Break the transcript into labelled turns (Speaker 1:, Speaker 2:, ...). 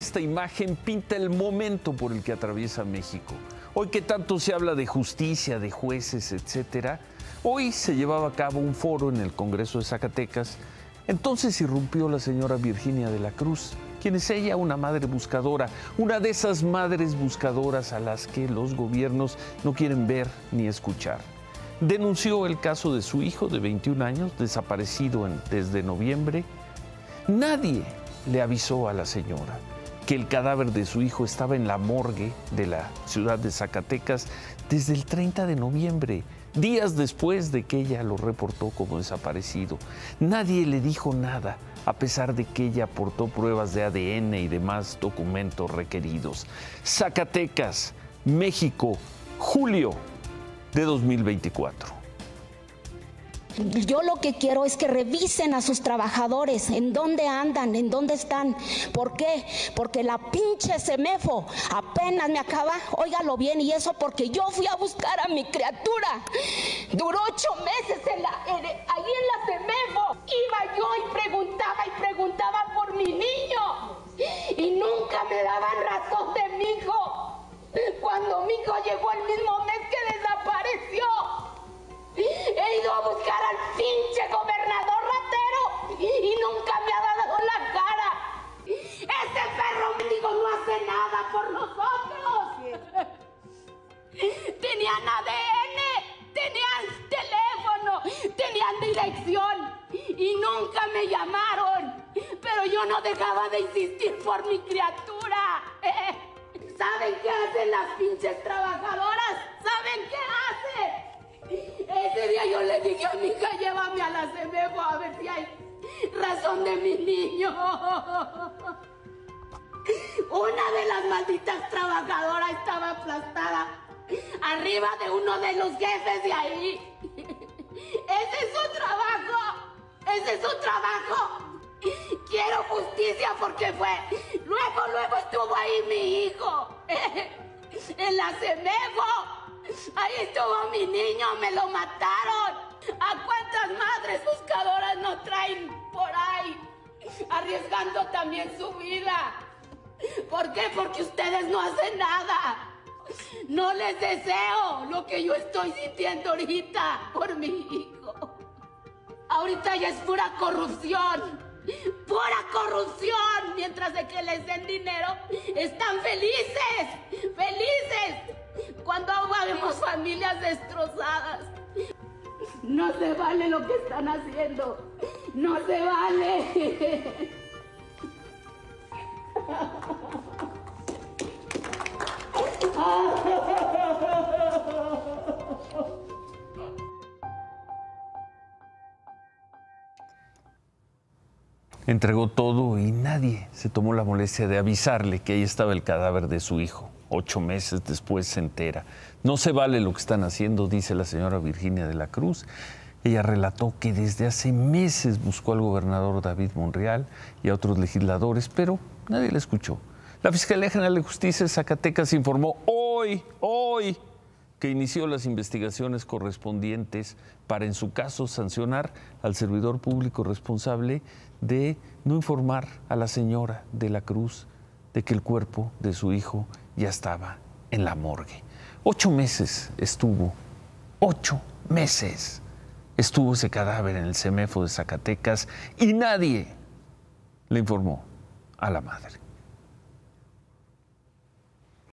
Speaker 1: esta imagen pinta el momento por el que atraviesa México. Hoy que tanto se habla de justicia, de jueces, etcétera, hoy se llevaba a cabo un foro en el Congreso de Zacatecas. Entonces irrumpió la señora Virginia de la Cruz, quien es ella, una madre buscadora, una de esas madres buscadoras a las que los gobiernos no quieren ver ni escuchar. Denunció el caso de su hijo de 21 años, desaparecido desde noviembre. Nadie le avisó a la señora que el cadáver de su hijo estaba en la morgue de la ciudad de Zacatecas desde el 30 de noviembre, días después de que ella lo reportó como desaparecido. Nadie le dijo nada, a pesar de que ella aportó pruebas de ADN y demás documentos requeridos. Zacatecas, México, julio de 2024.
Speaker 2: Yo lo que quiero es que revisen a sus trabajadores, en dónde andan, en dónde están. ¿Por qué? Porque la pinche CEMEFO apenas me acaba, óigalo bien, y eso porque yo fui a buscar a mi criatura. Duró 8 meses ahí en la CEMEFO. Iba yo y preguntaba por mi niño. Y nunca me daban razón de mi hijo. Cuando mi hijo llegó el mismo mes que desapareció. He ido a buscar al pinche gobernador ratero y nunca me ha dado la cara. Ese perro mendigo no hace nada por nosotros. Tenían ADN, tenían teléfono, tenían dirección y nunca me llamaron. Pero yo no dejaba de insistir por mi criatura. ¿Saben qué hacen las pinches trabajadoras? ¿Saben qué hacen? Ese día yo le dije a mi hija, llévame a la CEMEFO a ver si hay razón de mi niño. Una de las malditas trabajadoras estaba aplastada arriba de uno de los jefes de ahí. Ese es su trabajo, ese es su trabajo. Quiero justicia porque luego estuvo ahí mi hijo, en la CEMEFO. Ahí estuvo mi niño, me lo mataron. ¿A cuántas madres buscadoras no traen por ahí? Arriesgando también su vida. ¿Por qué? Porque ustedes no hacen nada. No les deseo lo que yo estoy sintiendo ahorita por mi hijo. Ahorita ya es pura corrupción. ¡Pura corrupción! Mientras de que les den dinero, están felices. ¡Felices! Cuando vemos familias destrozadas. No se vale lo que están haciendo. No se vale.
Speaker 1: Entregó todo y nadie se tomó la molestia de avisarle que ahí estaba el cadáver de su hijo. 8 meses después se entera. No se vale lo que están haciendo, dice la señora Virginia de la Cruz. Ella relató que desde hace meses buscó al gobernador David Monreal y a otros legisladores, pero nadie le escuchó. La Fiscalía General de Justicia de Zacatecas informó hoy, que inició las investigaciones correspondientes para, en su caso, sancionar al servidor público responsable de no informar a la señora de la Cruz de que el cuerpo de su hijo ya estaba en la morgue. 8 meses estuvo, 8 meses estuvo ese cadáver en el CEMEFO de Zacatecas y nadie le informó a la madre.